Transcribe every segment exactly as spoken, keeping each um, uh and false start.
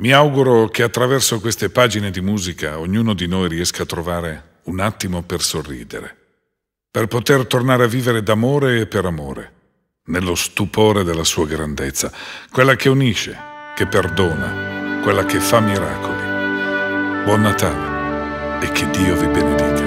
Mi auguro che attraverso queste pagine di musica ognuno di noi riesca a trovare un attimo per sorridere, per poter tornare a vivere d'amore e per amore, nello stupore della sua grandezza, quella che unisce, che perdona, quella che fa miracoli. Buon Natale e che Dio vi benedica.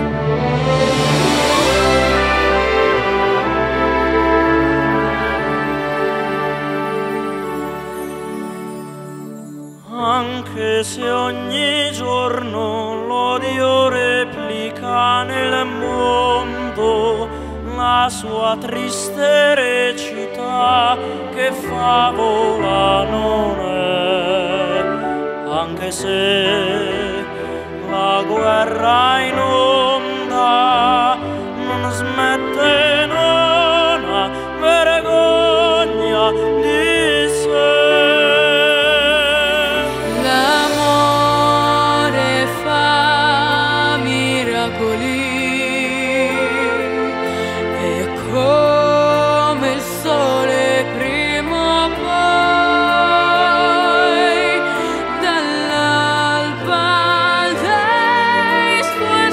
Anche se ogni giorno l'odio replica nel mondo la sua triste recita, che favola non è, anche se la guerra in onda non smette, non ha vergogna di sé. Come il sole prima o poi, dall'alba dei suoi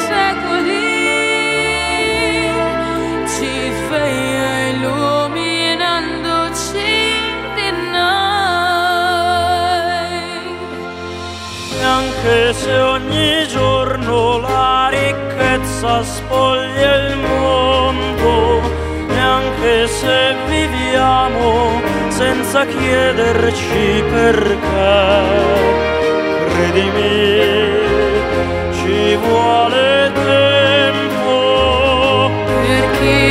secoli, ci sveglia illuminandoci di noi. E anche se ogni giorno la ricchezza spoglia il mondo, anche se viviamo senza chiederci perché, credimi, ci vuole tempo perché